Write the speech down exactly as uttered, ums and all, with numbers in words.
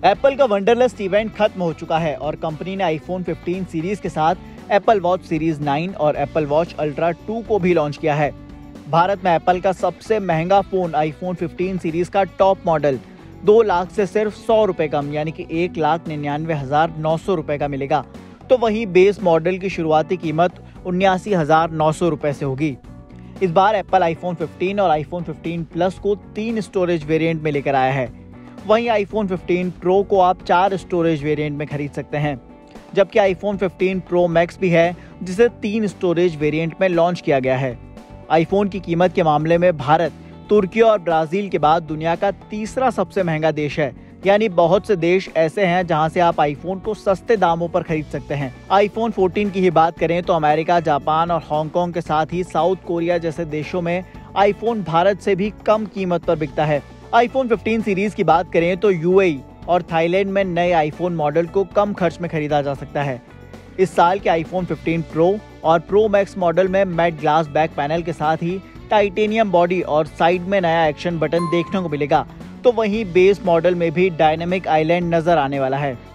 Apple का wanderlust event खत्म हो चुका है और कंपनी ने आईफोन फिफ्टीन सीरीज के साथ एप्पल वॉच सीरीज नाइन और एप्पल वॉच अल्ट्रा टू को भी लॉन्च किया है। भारत में एप्पल का सबसे महंगा फोन आईफोन फिफ्टीन सीरीज का टॉप मॉडल दो लाख से सिर्फ सौ रुपए कम यानी कि एक लाख निन्यानवे हजार नौ सौ रुपए का मिलेगा, तो वहीं बेस मॉडल की शुरुआती कीमत उन्यासी हजार नौ सौ रुपए से होगी। इस बार एप्पल आईफोन फिफ्टीन और आईफोन फिफ्टीन प्लस को तीन स्टोरेज वेरिएंट में लेकर आया है। वहीं आईफोन फिफ्टीन प्रो को आप चार स्टोरेज वेरिएंट में खरीद सकते हैं, जबकि आईफोन फिफ्टीन प्रो मैक्स भी है जिसे तीन स्टोरेज वेरिएंट में लॉन्च किया गया है। आईफोन की कीमत के मामले में भारत तुर्की और ब्राजील के बाद दुनिया का तीसरा सबसे महंगा देश है, यानी बहुत से देश ऐसे हैं जहां से आप आईफोन को सस्ते दामों पर खरीद सकते हैं। आईफोन फोर्टीन की ही बात करें तो अमेरिका, जापान और हांगकांग के साथ ही साउथ कोरिया जैसे देशों में आईफोन भारत से भी कम कीमत पर बिकता है। आईफोन फिफ्टीन सीरीज की बात करें तो यूएई और थाईलैंड में नए आईफोन मॉडल को कम खर्च में खरीदा जा सकता है। इस साल के आईफोन फिफ्टीन प्रो और प्रो मैक्स मॉडल में मैट ग्लास बैक पैनल के साथ ही टाइटेनियम बॉडी और साइड में नया एक्शन बटन देखने को मिलेगा, तो वहीं बेस मॉडल में भी डायनेमिक आइलैंड नजर आने वाला है।